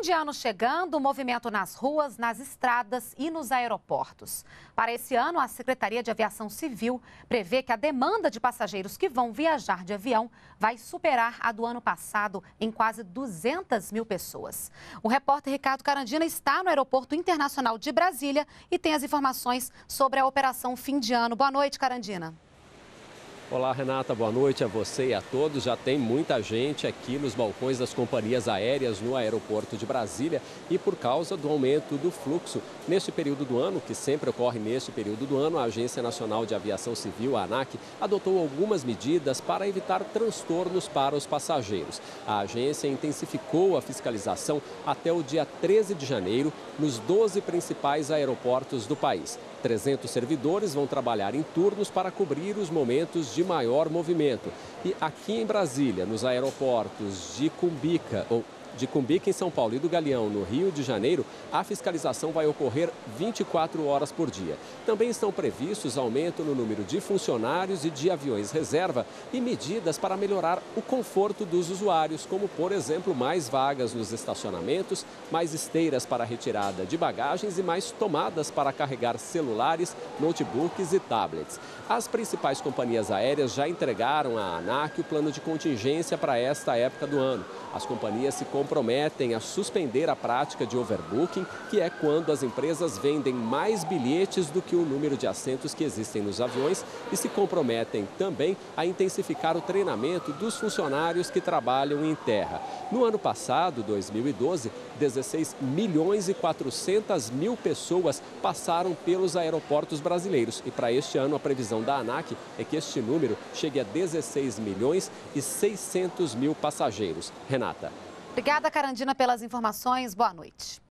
de ano chegando, movimento nas ruas, nas estradas e nos aeroportos. Para esse ano, a Secretaria de Aviação Civil prevê que a demanda de passageiros que vão viajar de avião vai superar a do ano passado em quase 200 mil pessoas. O repórter Ricardo Carandina está no Aeroporto Internacional de Brasília e tem as informações sobre a operação fim de ano. Boa noite, Carandina. Olá, Renata, boa noite a você e a todos. Já tem muita gente aqui nos balcões das companhias aéreas no aeroporto de Brasília e por causa do aumento do fluxo. Neste período do ano, que sempre ocorre neste período do ano, a Agência Nacional de Aviação Civil, a ANAC, adotou algumas medidas para evitar transtornos para os passageiros. A agência intensificou a fiscalização até o dia 13 de janeiro nos 12 principais aeroportos do país. 300 servidores vão trabalhar em turnos para cobrir os momentos de maior movimento. E aqui em Brasília, nos aeroportos de Cumbica em São Paulo e do Galeão, no Rio de Janeiro, a fiscalização vai ocorrer 24 horas por dia. Também estão previstos aumento no número de funcionários e de aviões reserva e medidas para melhorar o conforto dos usuários, como, por exemplo, mais vagas nos estacionamentos, mais esteiras para retirada de bagagens e mais tomadas para carregar celulares, notebooks e tablets. As principais companhias aéreas já entregaram à ANAC o plano de contingência para esta época do ano. As companhias se comprometem a suspender a prática de overbooking, que é quando as empresas vendem mais bilhetes do que o número de assentos que existem nos aviões, e se comprometem também a intensificar o treinamento dos funcionários que trabalham em terra. No ano passado, 2012, 16 milhões e 400 mil pessoas passaram pelos aeroportos brasileiros. E para este ano, a previsão da ANAC é que este número chegue a 16 milhões e 600 mil passageiros. Renata. Obrigada, Carandina, pelas informações. Boa noite.